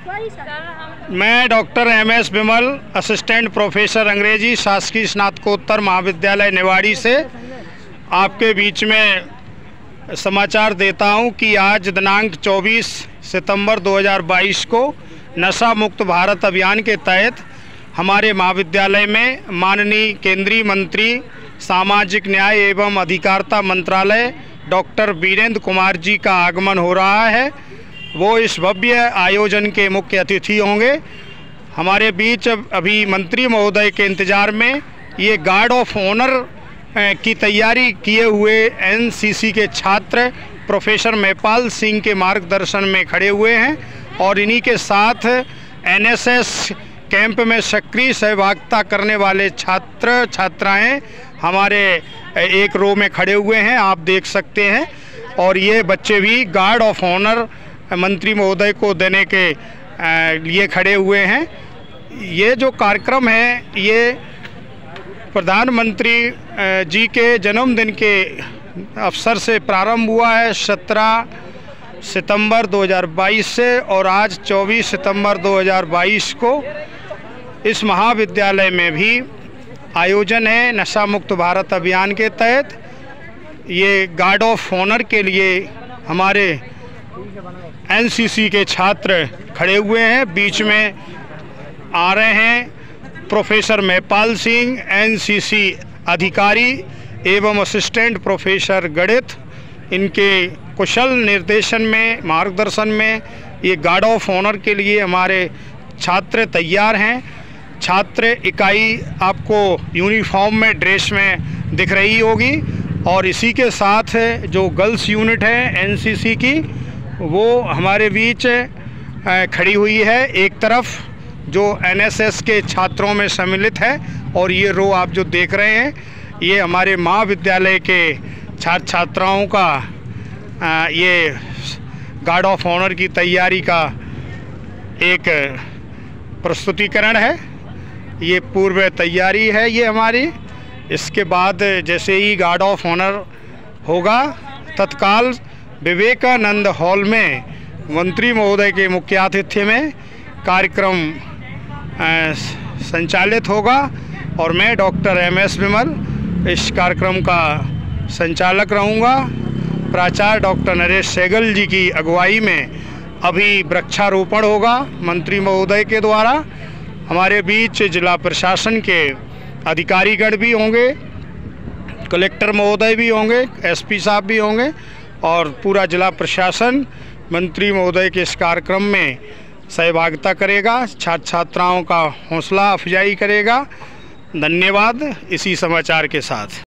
मैं doctor MS Vimal, assistant professor अंग्रेजी, शासकीय स्नातकोत्तर महाविद्यालय निवाड़ी से आपके बीच में समाचार देता हूं कि आज दिनांक 24 सितंबर 2022 को नशा मुक्त भारत अभियान के तहत हमारे महाविद्यालय में माननीय केंद्रीय मंत्री सामाजिक न्याय एवं अधिकारिता मंत्रालय डॉक्टर वीरेंद्र कुमार जी का आगमन हो रहा है। वो इस भव्य आयोजन के मुख्य अतिथि होंगे। हमारे बीच अभी मंत्री महोदय के इंतज़ार में ये गार्ड ऑफ ऑनर की तैयारी किए हुए NCC के छात्र प्रोफेसर महिपाल सिंह के मार्गदर्शन में खड़े हुए हैं और इन्हीं के साथ NSS कैंप में सक्रिय सहभागिता करने वाले छात्र छात्राएं हमारे एक रो में खड़े हुए हैं, आप देख सकते हैं। और ये बच्चे भी गार्ड ऑफ ऑनर मंत्री महोदय को देने के लिए खड़े हुए हैं। ये जो कार्यक्रम है ये प्रधानमंत्री जी के जन्मदिन के अवसर से प्रारंभ हुआ है 17 सितंबर 2022 से, और आज 24 सितंबर 2022 को इस महाविद्यालय में भी आयोजन है नशा मुक्त भारत अभियान के तहत। ये गार्ड ऑफ ऑनर के लिए हमारे NCC के छात्र खड़े हुए हैं। बीच में आ रहे हैं प्रोफेसर महिपाल सिंह, NCC अधिकारी एवं असिस्टेंट प्रोफेसर गणित। इनके कुशल निर्देशन में, मार्गदर्शन में ये गार्ड ऑफ ऑनर के लिए हमारे छात्र तैयार हैं। छात्र इकाई आपको यूनिफॉर्म में, ड्रेस में दिख रही होगी, और इसी के साथ जो गर्ल्स यूनिट है NCC की वो हमारे बीच खड़ी हुई है एक तरफ, जो NSS के छात्रों में सम्मिलित है। और ये रो आप जो देख रहे हैं ये हमारे महाविद्यालय के छात्र छात्राओं का ये गार्ड ऑफ ऑनर की तैयारी का एक प्रस्तुतिकरण है। ये पूर्व तैयारी है ये हमारी। इसके बाद जैसे ही गार्ड ऑफ ऑनर होगा तत्काल विवेकानंद हॉल में मंत्री महोदय के मुख्य आतिथ्य में कार्यक्रम संचालित होगा, और मैं डॉक्टर MS विमल इस कार्यक्रम का संचालक रहूँगा। प्राचार्य डॉक्टर नरेश सहगल जी की अगुवाई में अभी वृक्षारोपण होगा मंत्री महोदय के द्वारा। हमारे बीच जिला प्रशासन के अधिकारीगण भी होंगे, कलेक्टर महोदय भी होंगे, SP साहब भी होंगे, और पूरा जिला प्रशासन मंत्री महोदय के इस कार्यक्रम में सहभागिता करेगा, छात्र छात्राओं का हौसला अफजाई करेगा। धन्यवाद। इसी समाचार के साथ